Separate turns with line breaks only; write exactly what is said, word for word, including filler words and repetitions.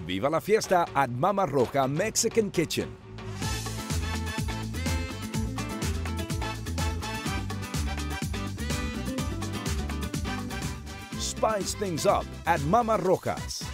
Viva la fiesta at Mama Roca Mexican Kitchen. Spice things up at Mama Roca's.